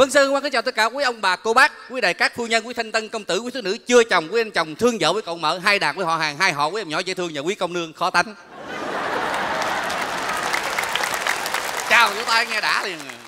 Vâng, xin quan kính chào tất cả quý ông bà, cô bác, quý đại cát phu nhân, quý thanh tân công tử, quý thiếu nữ chưa chồng, quý anh chồng thương vợ, quý cậu mợ, hai đàn, quý họ hàng, hai họ, quý em nhỏ dễ thương và quý công nương khó tánh. Chào vỗ tay nghe đã liền.